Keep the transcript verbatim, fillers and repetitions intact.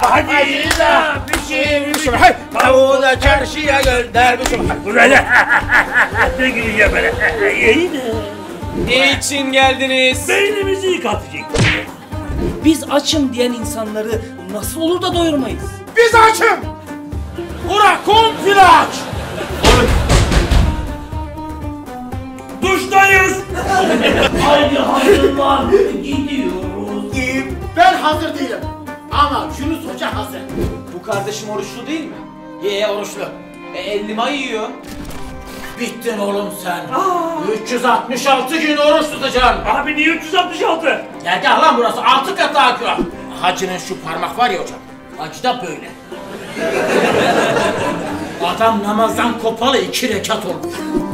Hadi da pişirmişim. Tavuğu da çarşıya göndermişim. Buraya. Ne gülüyor böyle? İyi de. Ne için geldiniz? Beynimizi yıkatacak. Biz açım diyen insanları nasıl olur da doyurmayız? Biz açım. Ura komple aç. Duştayız. Haydi hazırlar gidiyoruz. Ben hazır değilim. Ama Yunus Hoca hazır. Bu kardeşim oruçlu değil mi? Ye oruçlu. E elma yiyor. Bittin oğlum sen. üç yüz altmış altı gün oruç tutacaksın. Abi niye üç yüz altmış altı? Gel gel lan burası altı kat daha kral. Hacının şu parmak var ya hocam. Hacı da böyle. Adam namazdan kopalı iki rekat olmuş.